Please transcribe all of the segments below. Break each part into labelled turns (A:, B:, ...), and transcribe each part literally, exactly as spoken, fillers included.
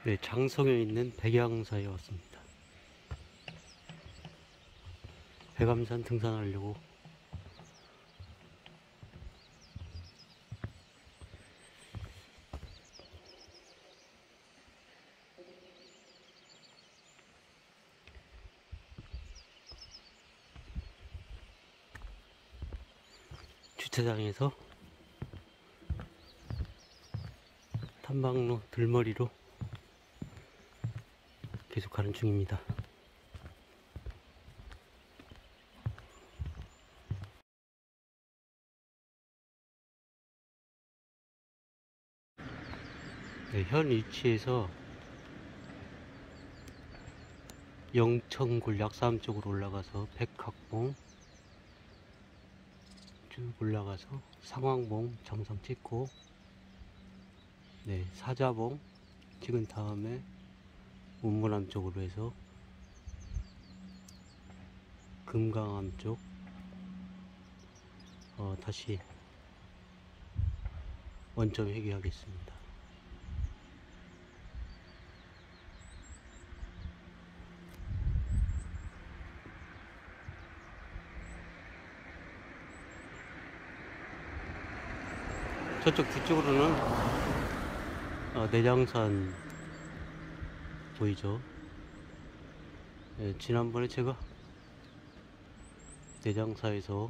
A: 네, 장성에 있는 백양사에 왔습니다. 백암산 등산하려고. 주차장에서 탐방로 들머리로 계속 가는 중입니다. 네, 현 위치에서 영천굴 약산 쪽으로 올라가서 백학봉 쭉 올라가서 상황봉 정상 찍고, 네, 사자봉 찍은 다음에 운문암 쪽으로 해서 금강암 쪽 어, 다시 원점 회귀하겠습니다. 저쪽 뒤쪽으로는 어, 내장산 보이죠? 네, 지난번에 제가 내장사에서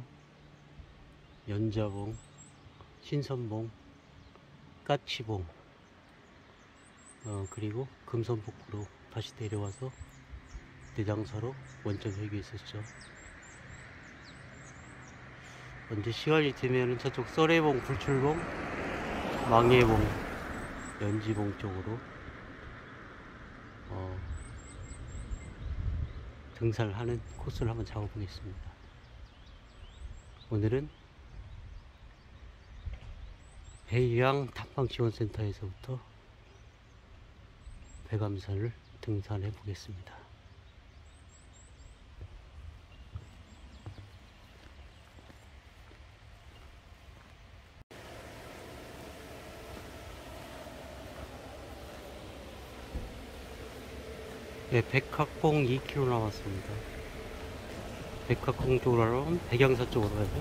A: 연자봉, 신선봉, 까치봉, 어, 그리고 금선폭포로 다시 내려와서 내장사로 원점 회귀했었죠. 언제 시간이 되면은 저쪽 썰해봉, 불출봉, 망해봉, 연지봉 쪽으로 어, 등산을 하는 코스를 한번 잡아보겠습니다. 오늘은 백양 탐방지원센터에서부터 백암산을 등산해 보겠습니다. 네, 백학봉 이 킬로미터 남았습니다. 백학봉 쪽으로 하면 백양사 쪽으로 가야죠.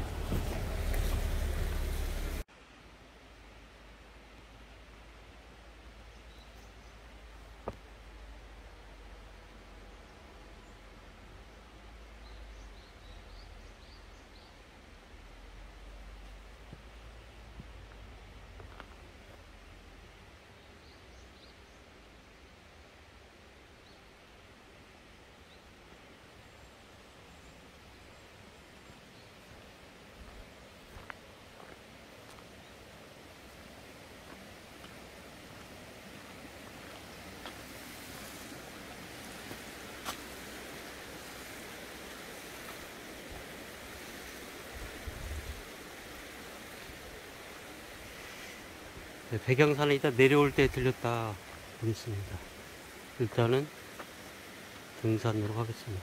A: 네, 백양산에 이따 내려올 때 들렸다 보겠습니다. 일단은 등산으로 가겠습니다.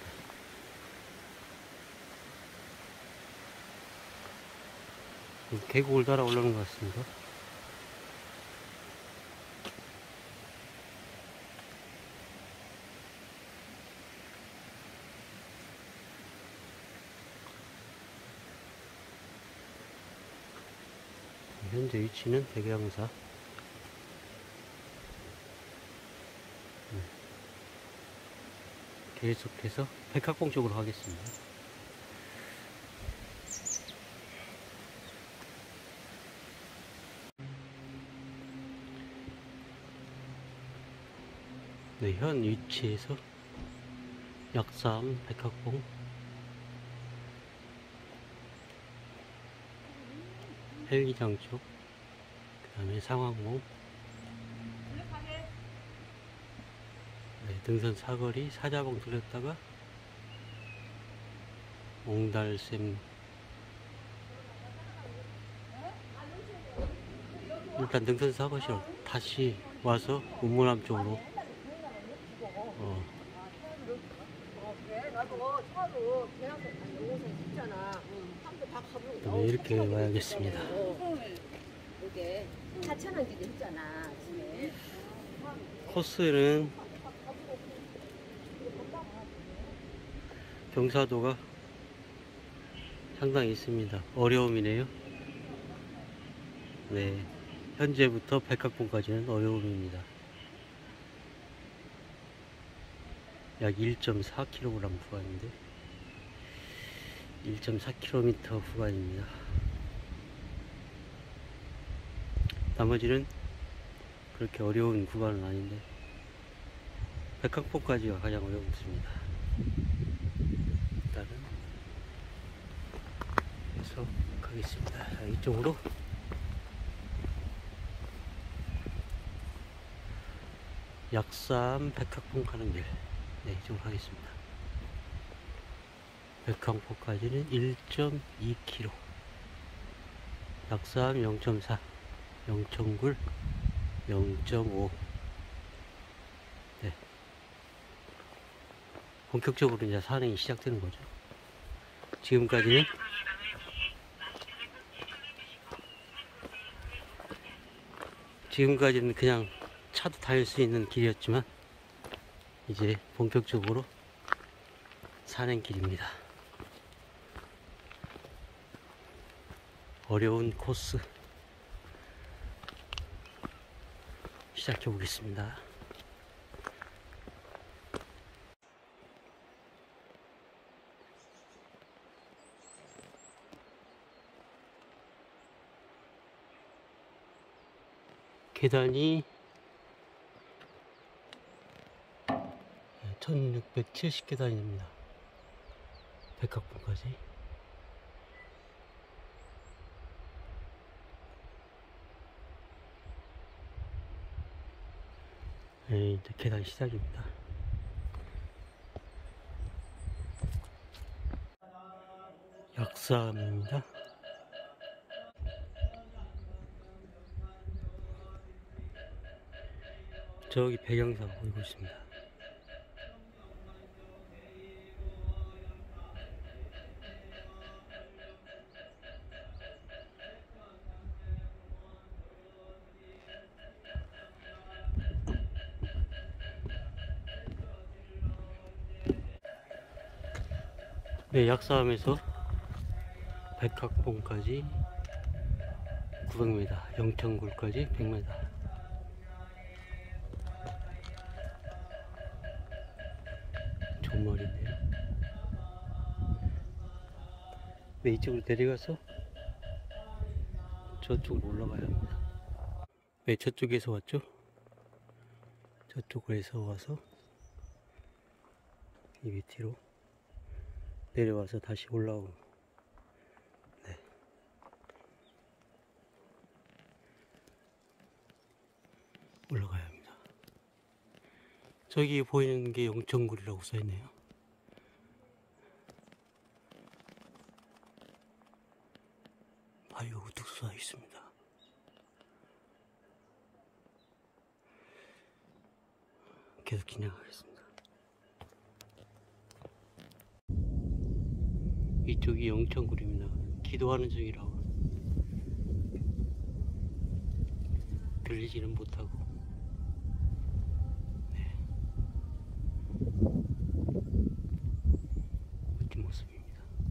A: 계곡을 따라 올라오는 것 같습니다. 현재 위치는 백양사. 계속해서 백학봉 쪽으로 가겠습니다. 네, 현 위치에서 약산 백학봉, 헬기장 쪽, 그 다음에 상황봉, 네, 등산 사거리 사자봉 들렸다가 옹달샘, 일단 등산 사거리로 다시 와서 운문암 쪽으로 어, 네, 이렇게 와야겠습니다.
B: 이게 사천원짜리 했잖아.
A: 코스는 경사도가 상당히 있습니다. 어려움이네요. 네, 현재부터 백학봉까지는 어려움입니다. 약 일 점 사 킬로그램 구간인데 일 점 사 킬로미터 구간입니다. 나머지는 그렇게 어려운 구간은 아닌데 백학봉까지가 가장 어렵습니다. 일단은 계속 가겠습니다. 자, 이쪽으로 약산 백학봉 가는 길, 네, 이쪽으로 가겠습니다. 백학봉까지는 일 점 이 킬로미터, 약산 영 점 사, 영천굴 영 점 오. 네. 본격적으로 이제 산행이 시작되는 거죠. 지금까지는 지금까지는 그냥 차도 다닐 수 있는 길이었지만 이제 본격적으로 산행길입니다. 어려운 코스 시작해 보겠습니다. 계단이 천육백칠십 계단입니다. 백학봉까지. 네, 이제 계단 시작입니다. 약산입니다. 저기 배경사가 보이고 있습니다. 네, 약산에서 백학봉까지 구백 미터, 영천굴까지 백 미터. 존머리네요. 네, 이쪽으로 내려가서 저쪽으로 올라가야 합니다. 네, 저쪽에서 왔죠? 저쪽에서 와서 이 밑으로 내려와서 다시 올라오고, 네, 올라가야 합니다. 저기 보이는 게 영천굴이라고 써있네요. 바위가 우뚝 솟아 있습니다. 계속 진행하겠습니다. 이쪽이 영천굴입니다. 기도하는 중이라고 들리지는 못하고, 네, 멋진 모습입니다.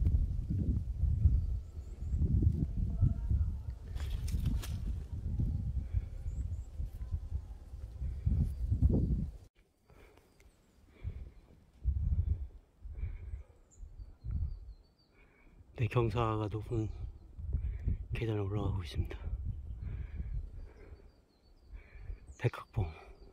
A: 네, 경사가 높은 계단을 올라가고 있습니다. 백학봉.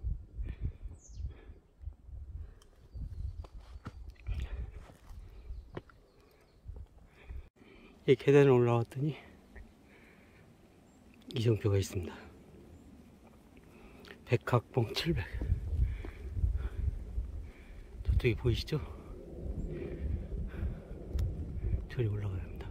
A: 이 계단을 올라왔더니 이정표가 있습니다. 백학봉 칠백. 저쪽에 보이시죠? 저리 올라가야 합니다.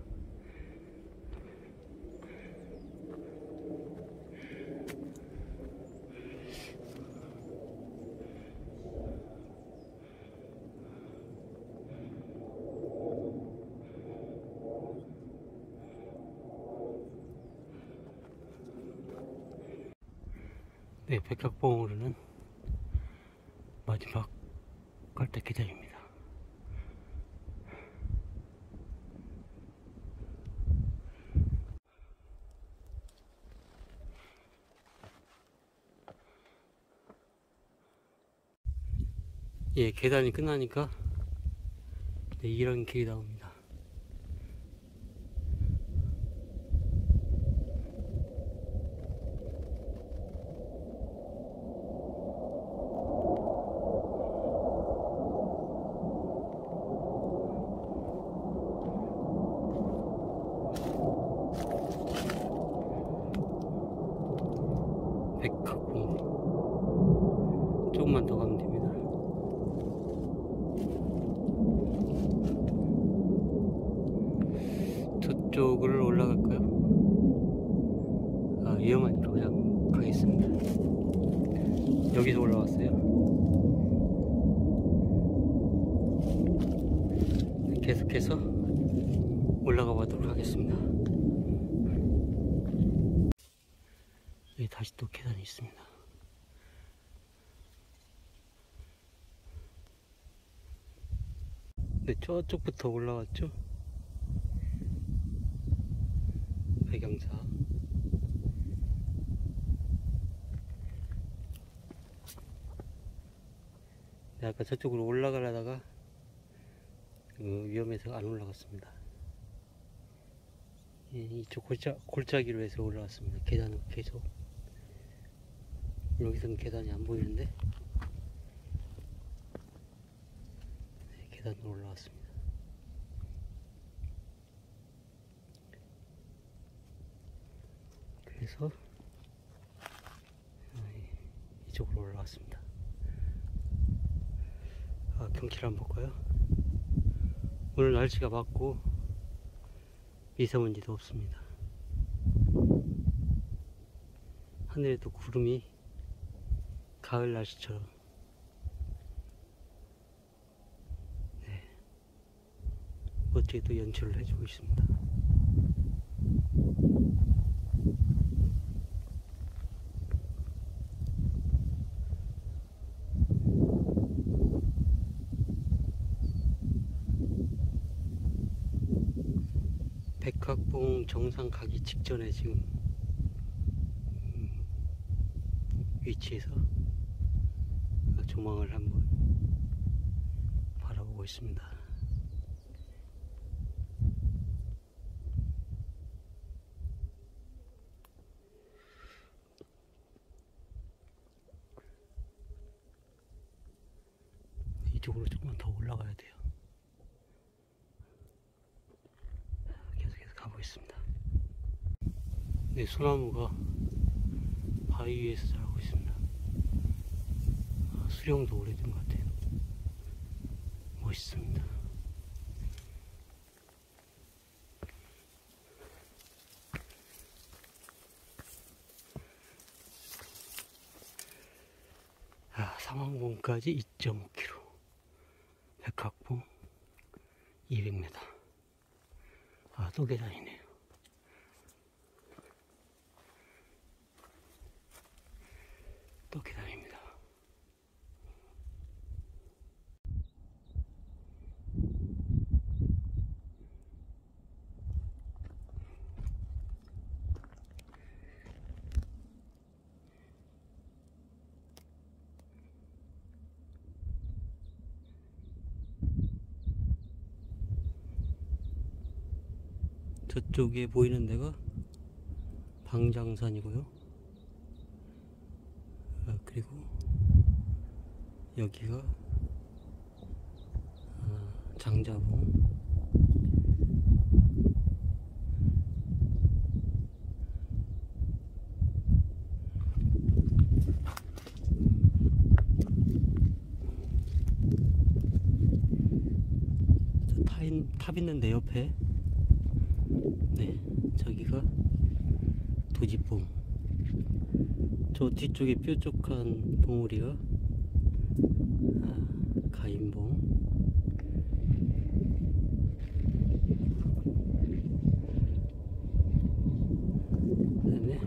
A: 네, 백학봉으로는 마지막 깔대 계단입니다. 예, 계단이 끝나니까 네, 이런 길이 나옵니다. 백학봉 조금만 더 가면 됩니다. 저쪽을 올라갈까요? 아, 위험하니까 그냥 가겠습니다. 여기서 올라왔어요. 계속해서 올라가 보도록 하겠습니다. 여기 다시 또 계단이 있습니다. 네, 저쪽부터 올라왔죠. 배경사. 네, 아까 저쪽으로 올라가려다가 그 위험해서 안 올라갔습니다. 예, 이쪽 골짜, 골짜기로 해서 올라왔습니다. 계단은 계속. 여기서는 계단이 안 보이는데 네, 계단으로 올라왔습니다. 그래서 이쪽으로 올라왔습니다. 아, 경치를 한번 볼까요? 오늘 날씨가 맑고 미세먼지도 없습니다. 하늘에도 구름이 가을 날씨처럼 네, 멋지게 또 연출을 해주고 있습니다. 백학봉 정상 가기 직전에 지금 음, 위치에서 조망을 한번 바라보고 있습니다. 이쪽으로 조금만 더 올라가야 돼요. 계속해서 가고 있습니다. 네, 소나무가 바위 위에서 자라고 있습니다. 아, 수령도 오래된 것 같아요. 멋있습니다. 아, 상황봉까지 이 점 오 킬로미터, 백학봉 이백 미터. 아, 또 계단이네요. 또 계단입니다. 저쪽에 보이는 데가 방장산이고요. 아, 그리고 여기가 아, 장자봉. 저 탑, 탑 있는 데 옆에 네, 저기가 도지봉. 저 뒤쪽에 뾰족한 봉우리가 아, 가인봉. 그다음에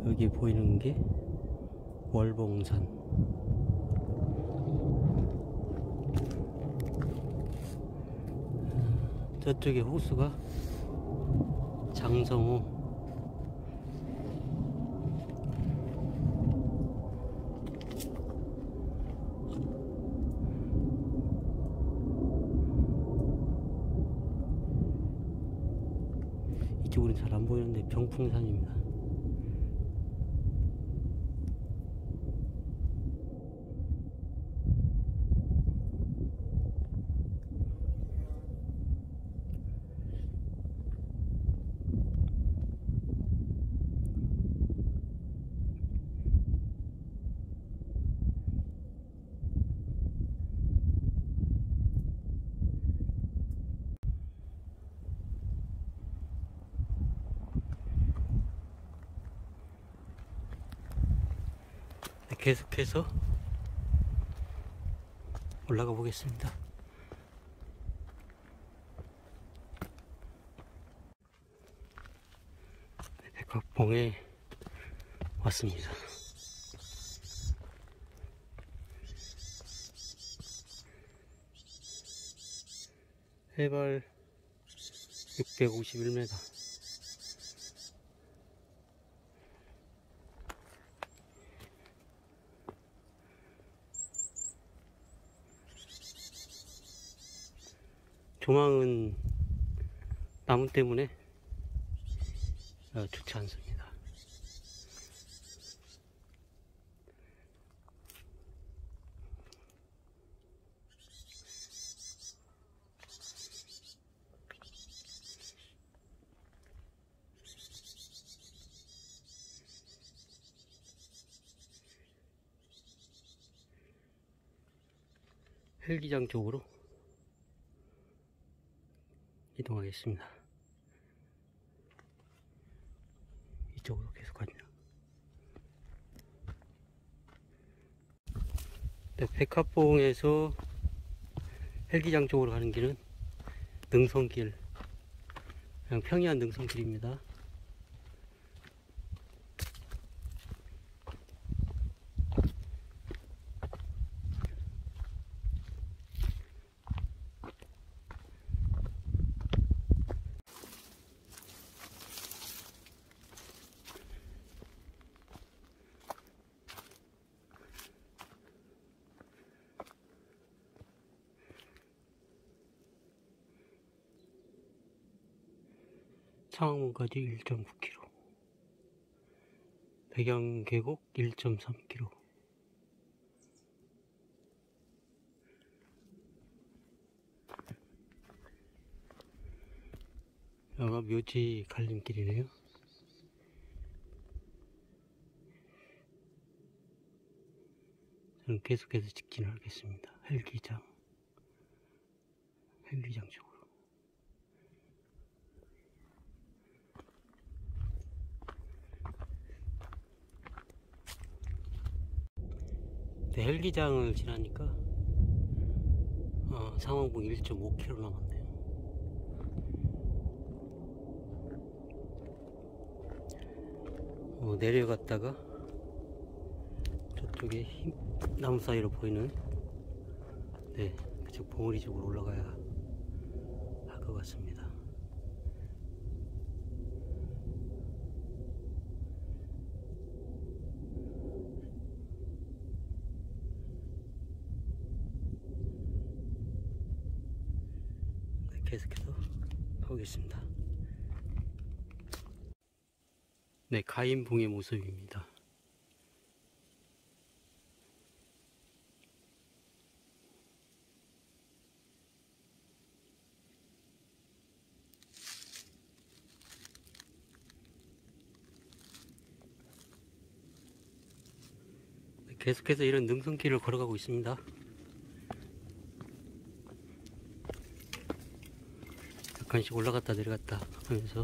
A: 여기 보이는 게 월봉산. 저쪽에 호수가 장성호. 이쪽으로는 잘 안 보이는데 병풍산입니다. 계속해서 올라가 보겠습니다. 백합봉에 왔습니다. 해발 육백오십일 미터. 조망은 나무 때문에 좋지 않습니다. 헬기장 쪽으로 이동하겠습니다. 이쪽으로 계속 갑니다. 네, 백합봉에서 헬기장 쪽으로 가는 길은 능선길, 그냥 평이한 능선길입니다. 창원까지 일 점 구 킬로미터, 백양계곡 일 점 삼 킬로미터. 여기가 묘지 갈림길이네요. 저는 계속해서 직진을 하겠습니다. 헬기장, 헬기장 쪽으로. 네, 헬기장을 지나니까 어, 상황봉 일 점 오 킬로미터 남았네요. 어, 내려갔다가 저쪽에 힘, 나무 사이로 보이는 네, 그쪽 봉우리 쪽으로 올라가야 할 것 같습니다. 계속해서 가보겠습니다. 네, 가인봉의 모습입니다. 네, 계속해서 이런 능선길을 걸어가고 있습니다. 잠깐씩 올라갔다 내려갔다 하면서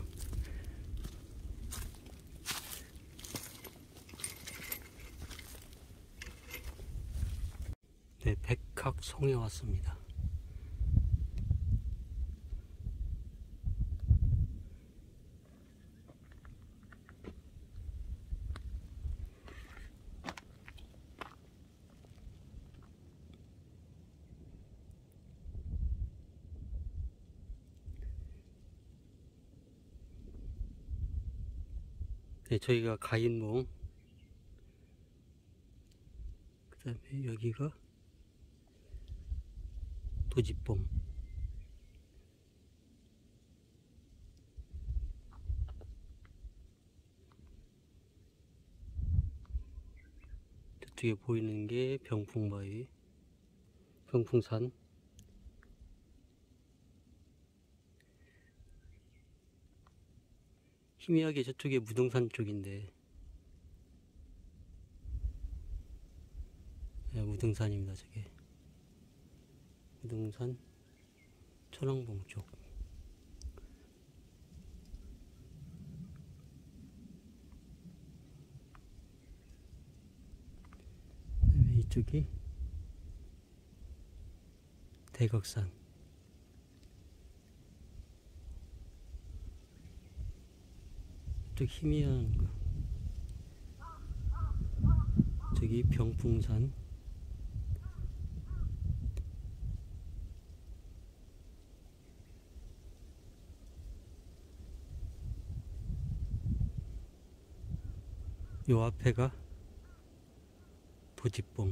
A: 네, 백학송에 왔습니다. 네, 저희가 가인봉, 그 다음에 여기가 도지봉. 저쪽에 보이는 게 병풍바위, 병풍산. 희미하게 저쪽에 무등산 쪽인데, 네, 무등산입니다. 저게 무등산 천왕봉 쪽. 그다음에 이쪽이 대각산. 쪽 희미한 거 저기 병풍산. 요 앞에가 도지봉.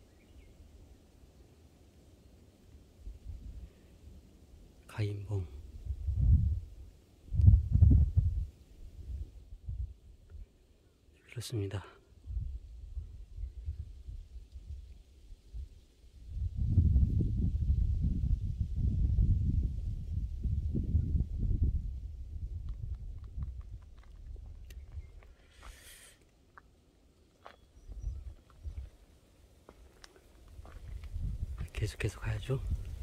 A: 가인봉. 그렇습니다. 계속해서 가야죠.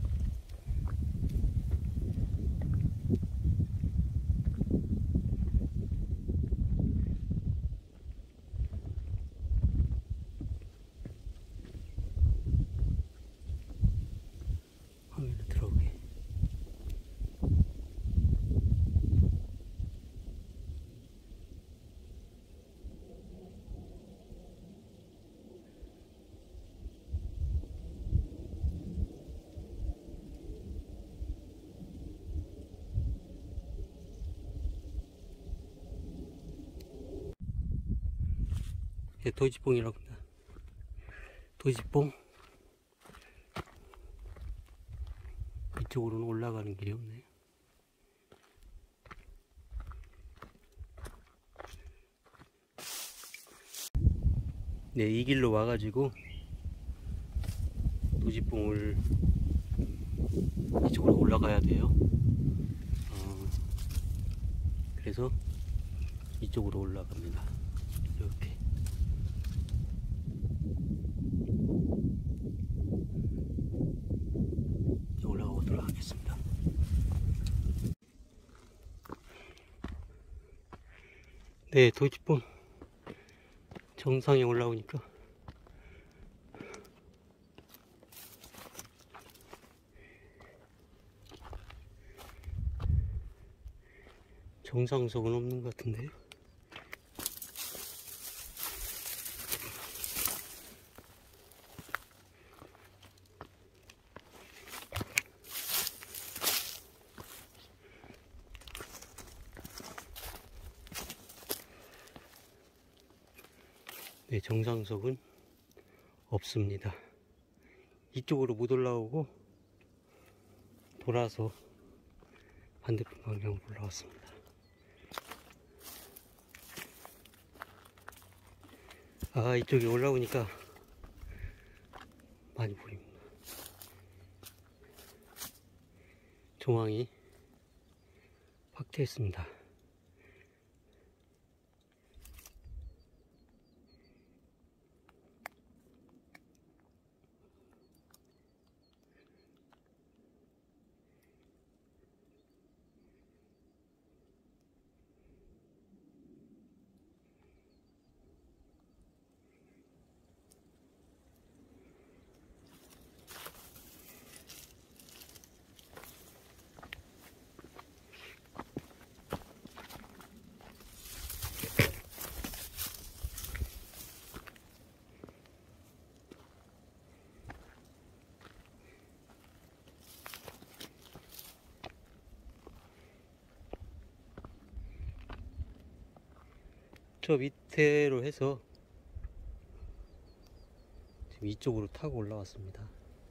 A: 화면에 들어오게. 예, 도지봉이라고 합니다. 도지봉. 이쪽으로는 올라가는 길이 없네요. 네, 이 길로 와가지고 도지봉을 이쪽으로 올라가야 돼요. 어, 그래서 이쪽으로 올라갑니다. 이렇게. 올라가 보도록 하겠습니다. 네, 도지봉 정상에 올라오니까 정상석은 없는 것 같은데요. 네, 정상석은 없습니다. 이쪽으로 못 올라오고 돌아서 반대편 방향으로 올라왔습니다. 아, 이쪽에 올라오니까 많이 보입니다. 종황이 확대했습니다. 저 밑에로 해서 지금 이쪽으로 타고 올라왔습니다.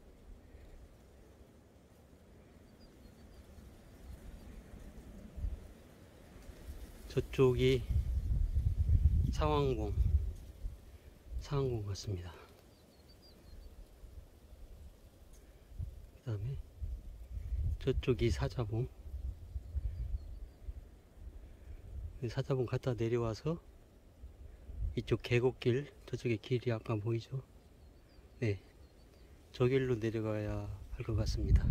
A: 저쪽이 상황봉 상황봉 같습니다. 그 다음에 저쪽이 사자봉. 사자봉 갔다 내려와서 이쪽 계곡길, 저쪽에 길이 아까 보이죠? 네, 저 길로 내려가야 할 것 같습니다.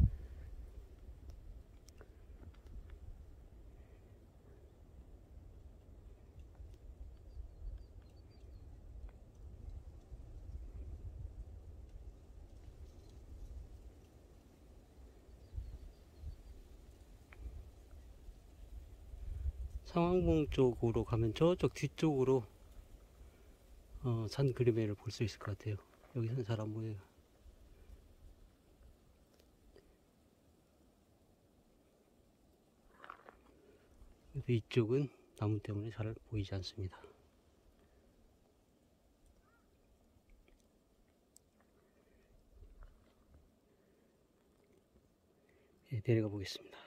A: 상황봉 쪽으로 가면 저쪽 뒤쪽으로 어, 산 그림회를 볼 수 있을 것 같아요. 여기서는 잘 안 보여요. 그래서 이쪽은 나무 때문에 잘 보이지 않습니다. 네, 내려가 보겠습니다.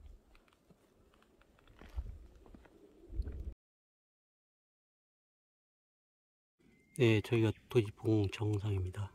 A: 네, 저희가 도지봉 정상입니다.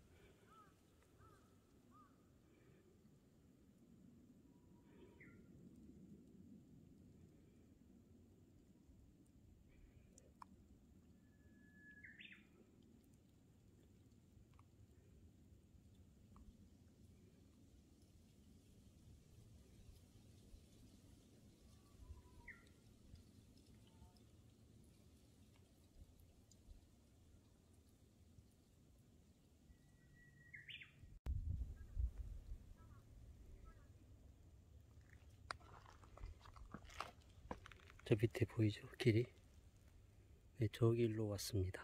A: 저 밑에 보이죠? 길이? 네, 저 길로 왔습니다.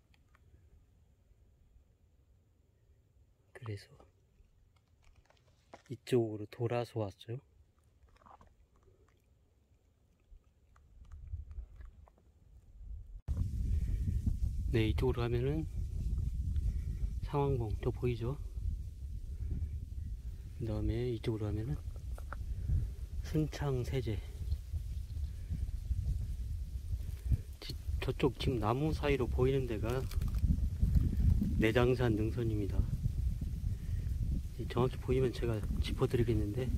A: 그래서 이쪽으로 돌아서 왔죠. 네, 이쪽으로 가면은 상황봉, 저 보이죠? 그 다음에 이쪽으로 가면은 순창세제. 저쪽 지금 나무 사이로 보이는 데가 내장산 능선입니다. 정확히 보이면 제가 짚어드리겠는데,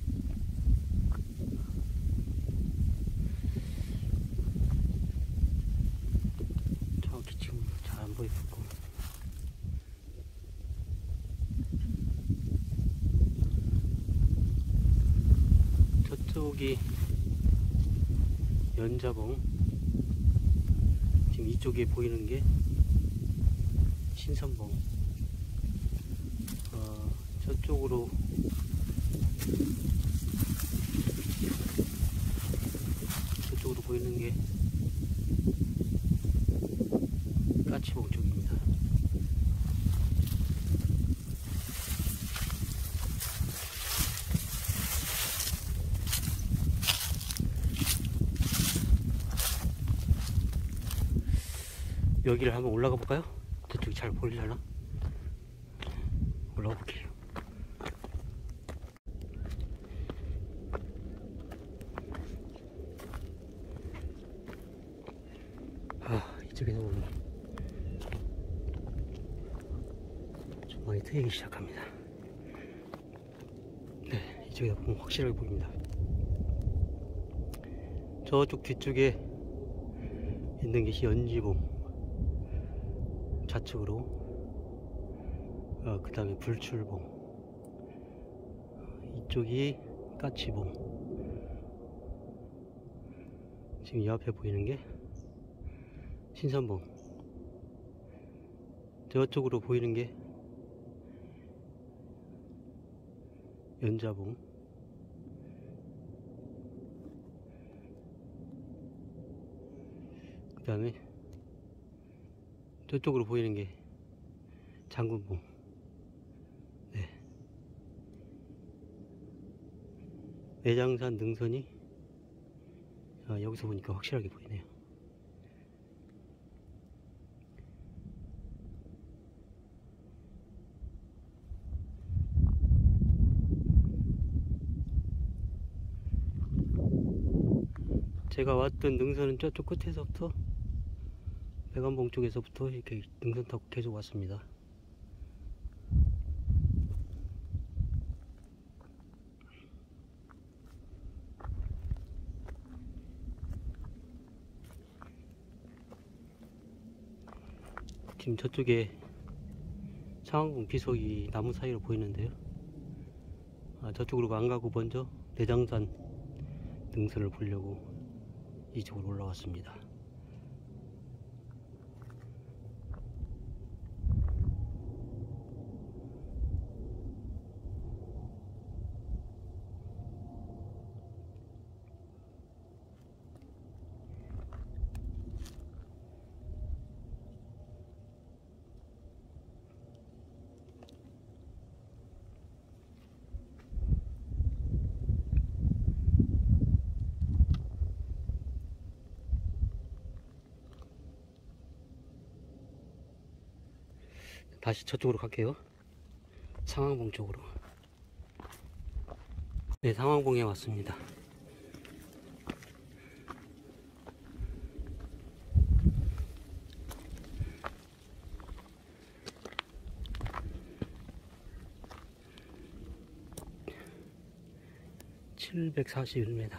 A: 정확히 지금 잘 안 보이고, 저쪽이 연자봉, 지금 이쪽에 보이는 게 신선봉. 어, 저쪽으로 저쪽으로 보이는 게 까치봉 쪽입니다. 여기를 한번 올라가 볼까요? 저쪽이 잘 보이려나? 올라가 볼게요. 아, 이쪽에서 오늘 전망이 트이기 시작합니다. 네, 이쪽에서 보면 확실하게 보입니다. 저쪽 뒤쪽에 있는 것이 연지봉, 좌측으로, 어, 그 다음에 불출봉, 이쪽이 까치봉. 지금 이 앞에 보이는 게 신선봉, 저쪽으로 보이는 게 연자봉, 그 다음에 저쪽으로 보이는 게 장군봉. 네. 내장산 능선이 아, 여기서 보니까 확실하게 보이네요. 제가 왔던 능선은 저쪽 끝에서부터 백암봉 쪽에서부터 이렇게 능선 타고 계속 왔습니다. 지금 저쪽에 상황봉 비석이 나무 사이로 보이는데요. 아, 저쪽으로 안 가고 먼저 내장산 능선을 보려고 이쪽으로 올라왔습니다. 다시 저쪽으로 갈게요. 상황봉 쪽으로. 네, 상황봉에 왔습니다. 칠백사십일 미터.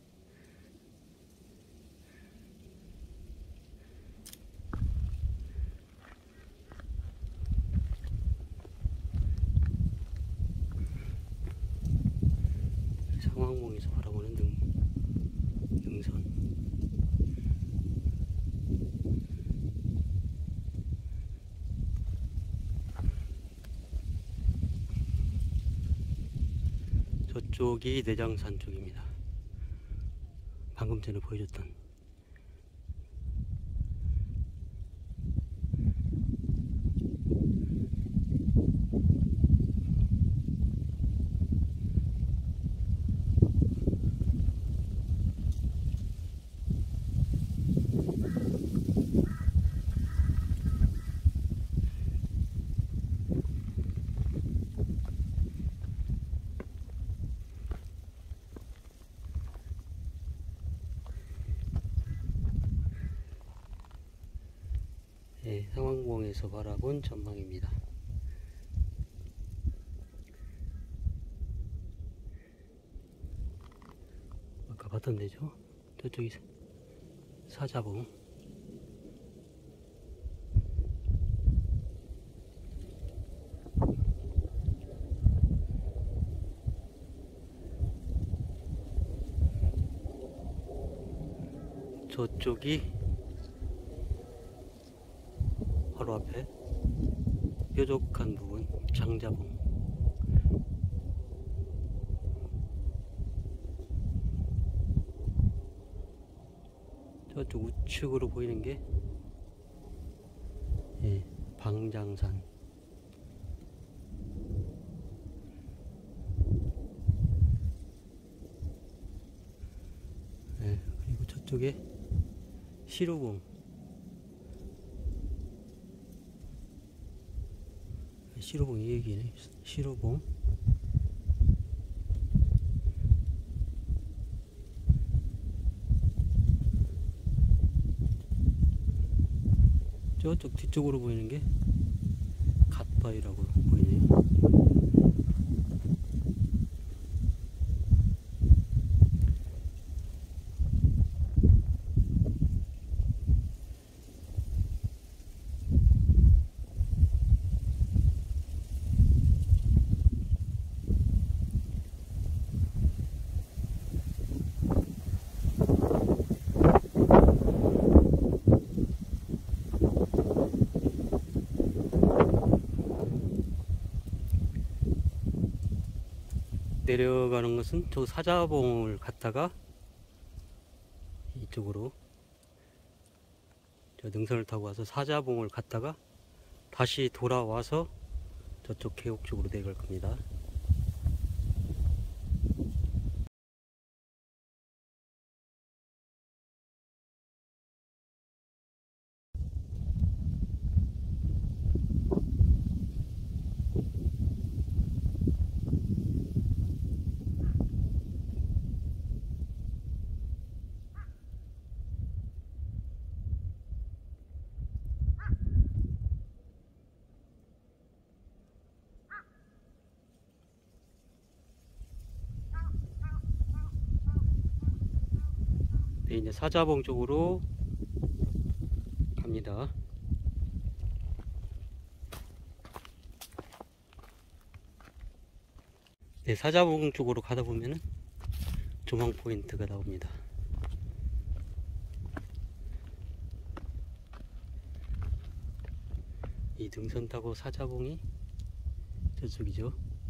A: 상황봉에서 바라보는 능, 능선. 저쪽이 내장산 쪽입니다. 방금 전에 보여줬던. 네, 상황봉에서 바라본 전망입니다. 아까 봤던 데죠? 저쪽이 사자봉. 저쪽이 바로 앞에 뾰족한 부분 장자봉. 저쪽 우측으로 보이는 게 예, 방장산. 예, 그리고 저쪽에 시루봉. 시루봉 이 얘기네. 시루봉. 저쪽 뒤쪽으로 보이는 게 갓바위라고 보이네요. 내려가는 것은 저 사자봉을 갔다가 이쪽으로 저 능선을 타고 와서 사자봉을 갔다가 다시 돌아와서 저쪽 계곡 쪽으로 내려갈 겁니다. 네, 이제 사자봉 쪽으로 갑니다. 네, 사자봉 쪽으로 가다 보면은 조망 포인트가 나옵니다. 이 등선 타고 사자봉이 저쪽이죠.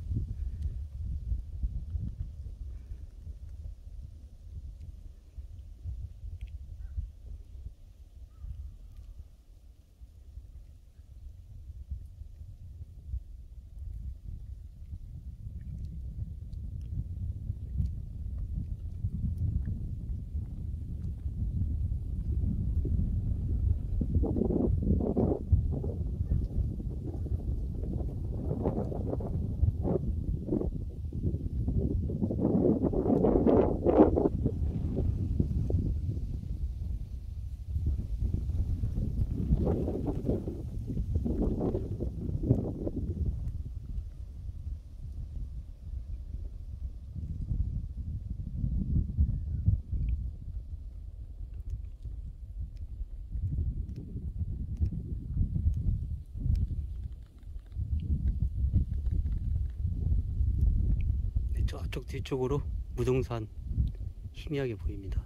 A: 네, 저쪽 뒤쪽으로 무등산 희미하게 보입니다.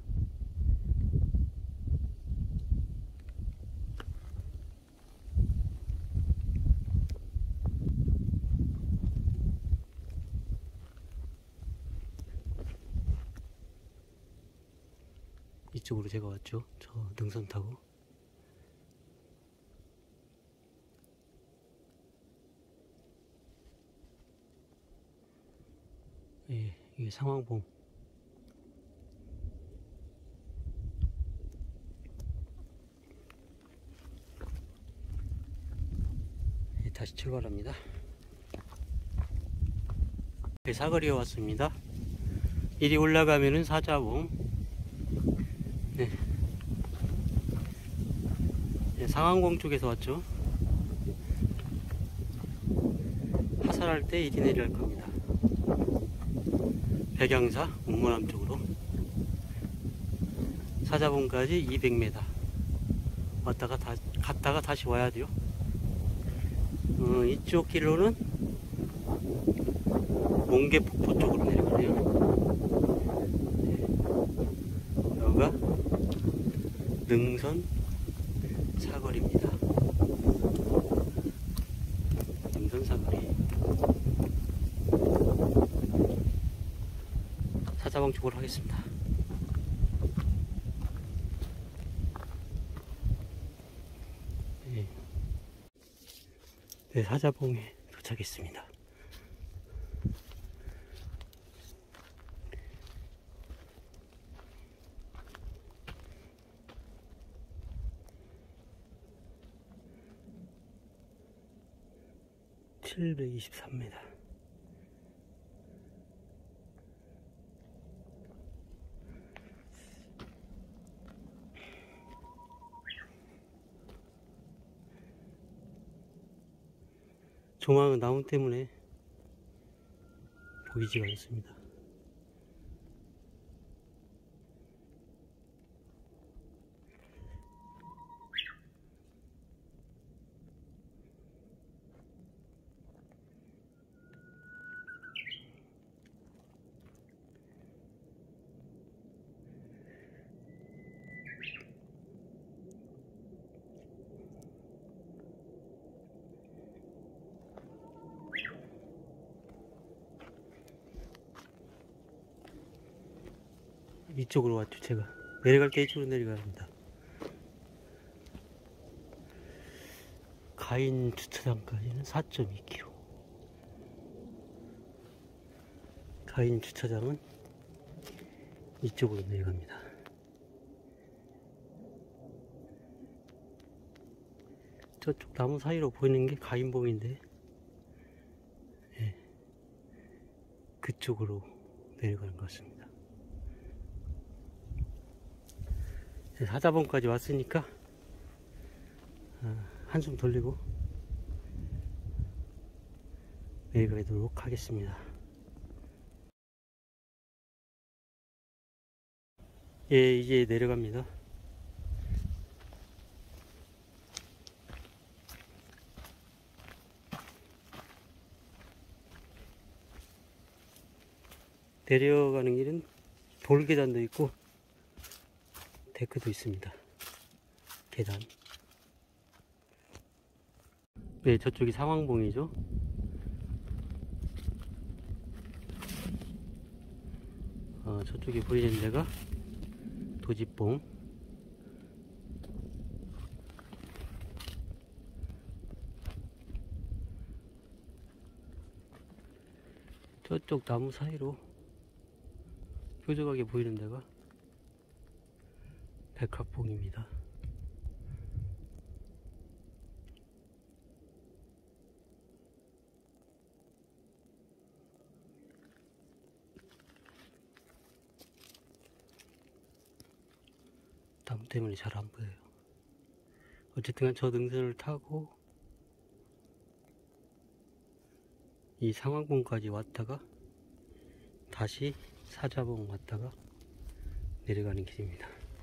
A: 이쪽으로 제가 왔죠. 저 능선 타고. 예, 이게 상황봉. 예, 다시 출발합니다. 네, 사거리에 왔습니다. 이리 올라가면은 사자봉. 네. 네, 상황봉 쪽에서 왔죠. 하산할 때 이리 내려갈 겁니다. 백양사 옥문암 쪽으로 사자봉까지 이백 미터 왔다가 다, 갔다가 다시 와야 돼요. 어, 이쪽 길로는 몽계폭포 쪽으로 내려가네요. 네. 여기가 능선 사거리입니다. 능선 사거리. 사자봉 쪽으로 하겠습니다. 네, 네 사자봉에 도착했습니다. 칠백이십삼 미터. 조망은 나무 때문에 보이지가 않습니다. 이쪽으로 왔죠. 제가 내려갈 때 이쪽으로 내려가야 합니다. 가인 주차장까지는 사 점 이 킬로미터. 가인 주차장은 이쪽으로 내려갑니다. 저쪽 나무 사이로 보이는 게 가인봉인데, 네, 그쪽으로 내려가는 것 같습니다. 사자봉까지 왔으니까 한숨 돌리고 내려가도록 하겠습니다. 예, 이제 내려갑니다. 내려가는 길은 돌계단도 있고 데크도 있습니다. 계단. 네, 저쪽이 상황봉이죠. 어, 저쪽에 보이는 데가 도지봉. 저쪽 나무 사이로 뾰족하게 보이는 데가 백합봉입니다. 나무 때문에 잘 안 보여요. 어쨌든 저 능선을 타고 이 상황봉까지 왔다가 다시 사자봉 왔다가 내려가는 길입니다.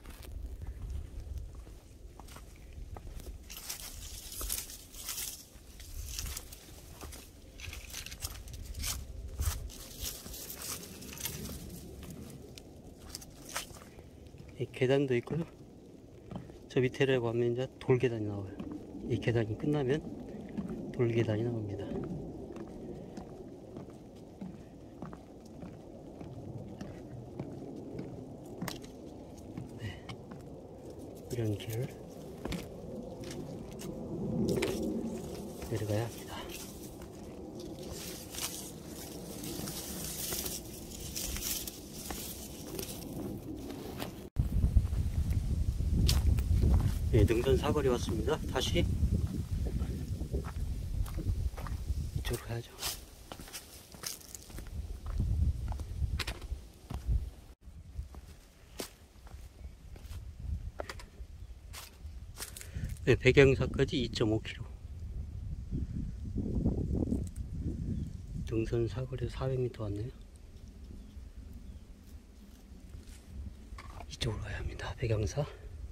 A: 이 계단도 있고요. 저 밑에라고 가면 이제 돌계단이 나와요. 이 계단이 끝나면 돌계단이 나옵니다. 네, 이런 길을 내려가야 합니다. 네, 능선 사거리 왔습니다. 다시 이쪽으로 가야죠. 네, 백양사까지 이 점 오 킬로미터. 능선 사거리 사백 미터 왔네요. 이쪽으로 가야 합니다. 백양사.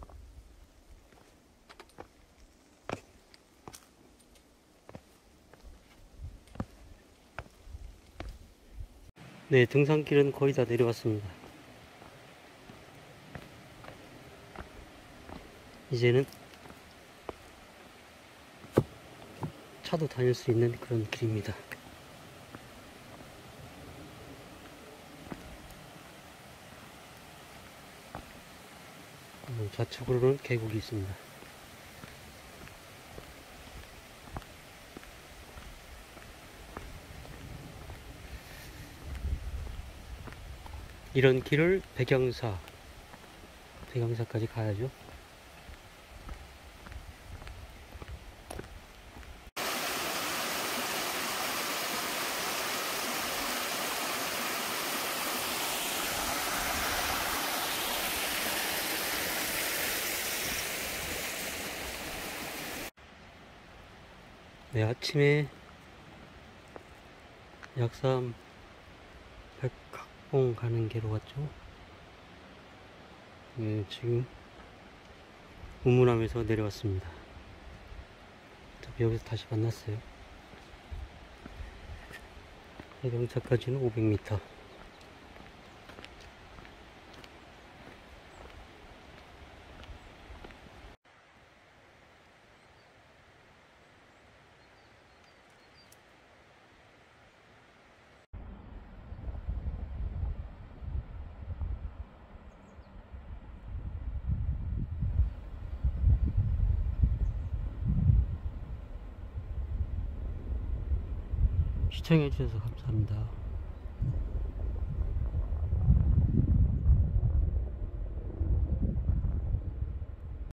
A: 네, 등산길은 거의 다 내려왔습니다. 이제는 차도 다닐 수 있는 그런 길입니다. 좌측으로는 계곡이 있습니다. 이런 길을 백양사, 백양사까지 가야죠. 네, 아침에 약산 백합봉 가는 길로 왔죠. 네, 지금 우문암에서 내려왔습니다. 여기서 다시 만났어요. 해경차까지는 오백 미터. 시청해주셔서 감사합니다.